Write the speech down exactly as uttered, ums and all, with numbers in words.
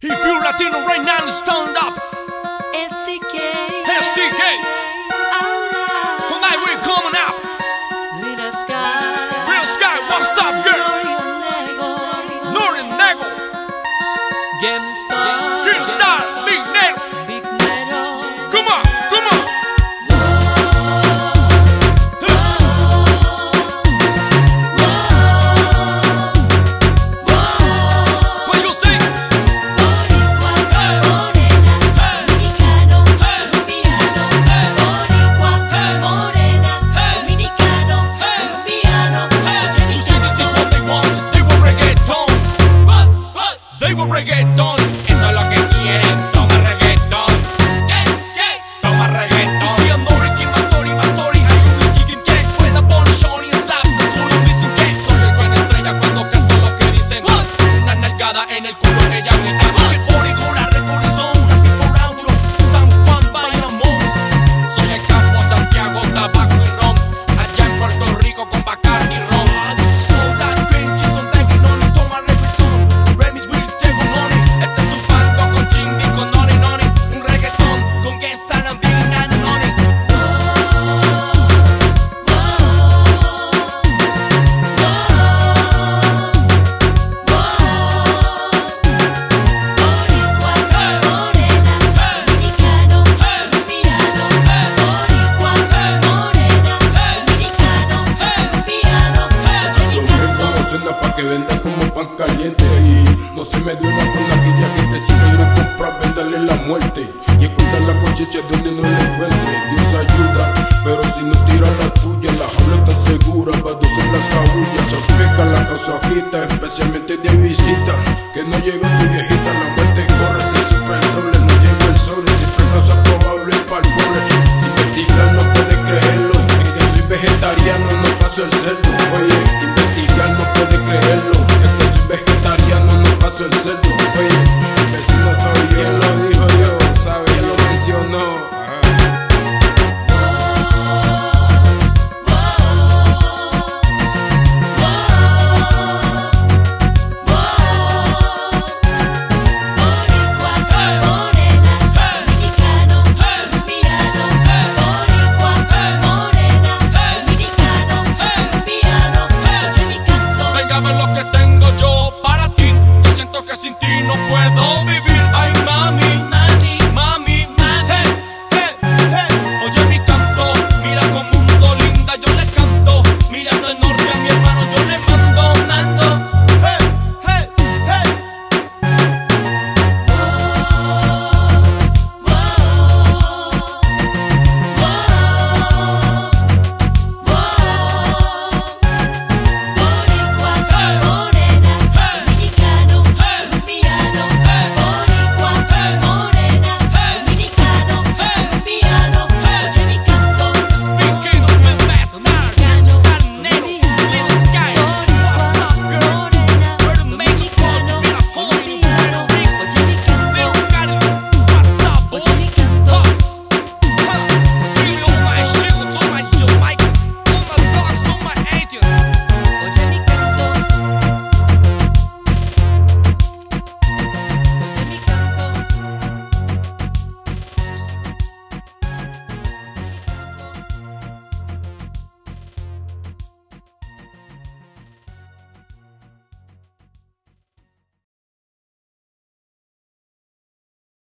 If you're Latino right now, stand up. S D K. S D K. Tonight we're coming up. Real Sky. Real Sky, what's up, girl? Northern Nego. Game Star. Real Star, Big Nego. Big Nego. Come on, come on. Reggaetón, esto es lo que quieren, toma reggaetón. ¿Qué? ¿Qué? Toma reggaetón. Y si ando Ricky, más story, más story. Hay un whisky quien que pueda poner Shoney slap, no tú no dicen que soy el buen estrella cuando canto lo que dicen. Una nalgada en el culo, ella grita. Así que por igual, recorazón, así por ángulo. San Juan, Bayamón. Soy el campo, Santiago, tabaco y ron. Allá en Puerto Rico con Bacardi y ron. This is all that green cheese on that no no toma reggaetón. Remix with pa' que venda como pan caliente. Y no se me dio una con la guilla que te sigue ir a comprar, venderle la muerte y esconder la cochicha donde no la encuentre. Dios ayuda, pero si no tira la tuya, la jaula está segura, va a docer las cabullas. Se aplica la causajita, especialmente de visita, que no llega tu viejita, la muerte corre, se sufre el doble, no llega el sol, siempre causa probable para el pobre. Si investigar no puedes creerlo, es que soy vegetariano, no paso el cerdo. Oye, investigar no puedes creerlo, es que soy vegetariano, no paso el cerdo. Oye, el vecino sabe quién lo dijo yo, sabe quién lo mencionó. Lo que tengo yo para ti, yo siento que sin ti no puedo vivir.